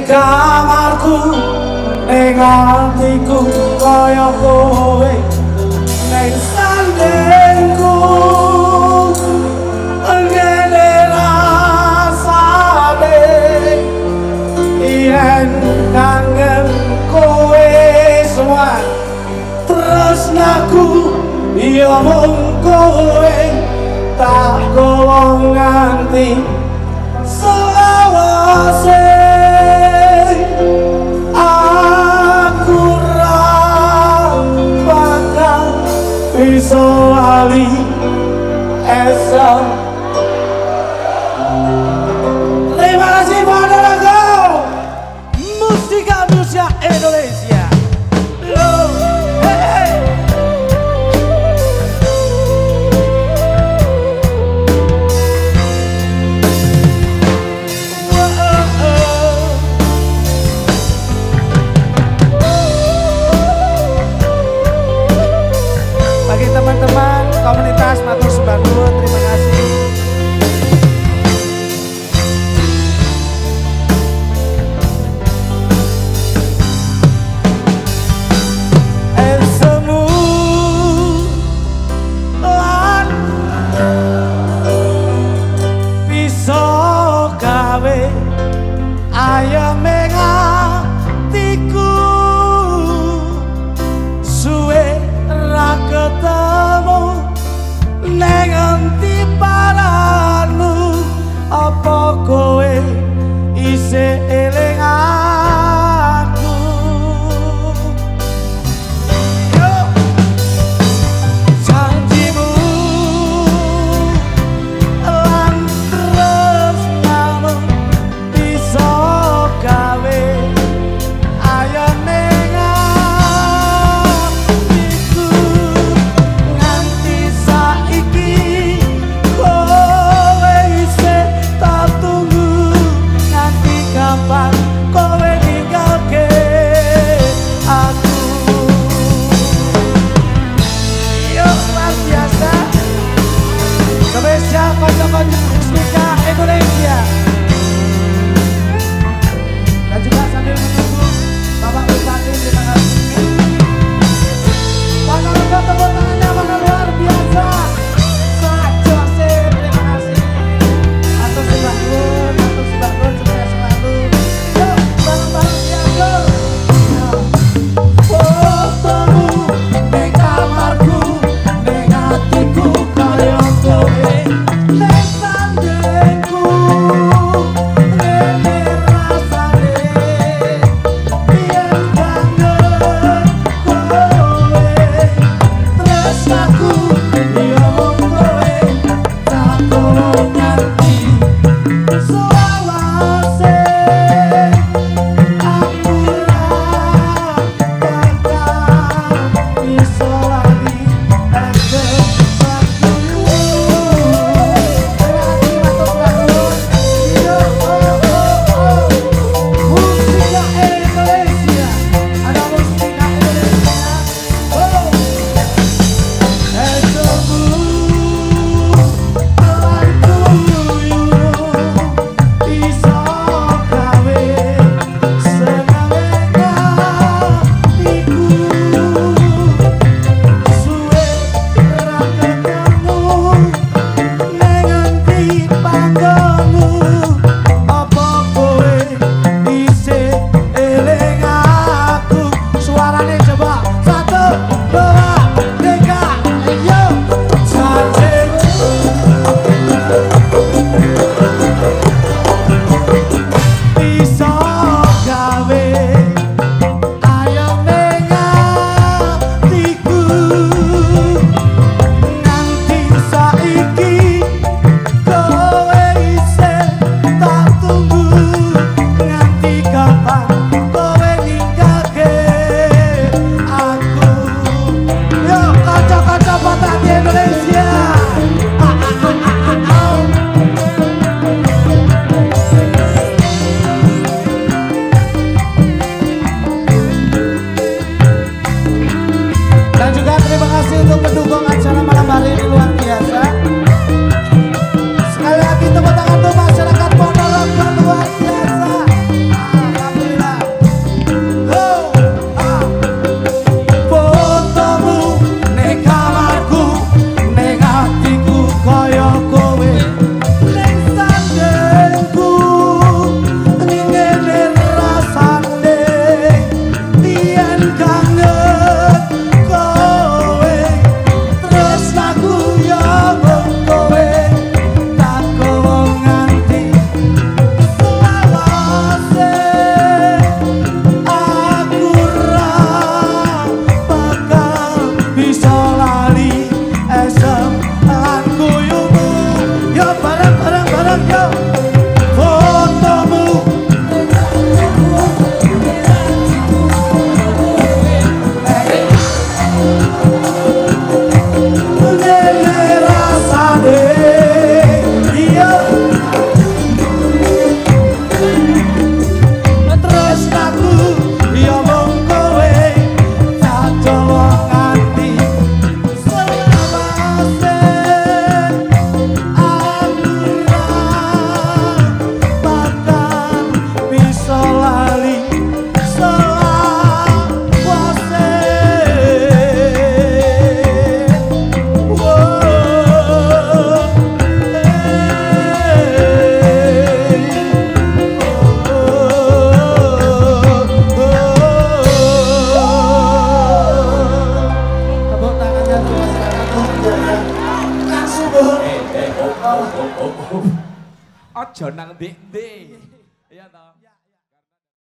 kamarku ning atiku kaya kowe ning sandengku ngene rasane yen kangen kowe suwan tresnaku ya mung kowe tak golong nganti selawase aku ra bakal bisa lali esok. Terima kasih pada lagu Mustika Indonesia Indonesia. Teman-teman komunitas Matur Sembah Nuwun, terima kasih. Semu lan bisa gawe ayam atiku suwe ra ketemu neng anti paramu apa kowe isih eling aku yo janjimu lan tresnamu bisa gawe ayo neng atiku nganti saiki kowe isih tak tunggu nganti kapan kowe ninggalke aku yo luar biasa spesial kocok-kocok Mustika Indonesia dan juga sambil menunggu Bapak Bupati, terima kasih. Bakal tepuk tangannya bakal luar biasa. Pak Joseph, terima kasih. Matur Sembah Nuwun, sukses selalu. Yuk, bareng-bareng ya, yuk. Fotomu ning kamarku, ning atiku kaya kowe, ning sandengku. Ngene rasane yen kangen kowe tresnaku ya mung kowe tak golong nganti selawase aku ra bakal bisa lali esok waktumu. Mustika Indonesia, ada Mustika Indonesia. Oh. Esokmu, temanku Aja nang ndek-ndek. Iya toh.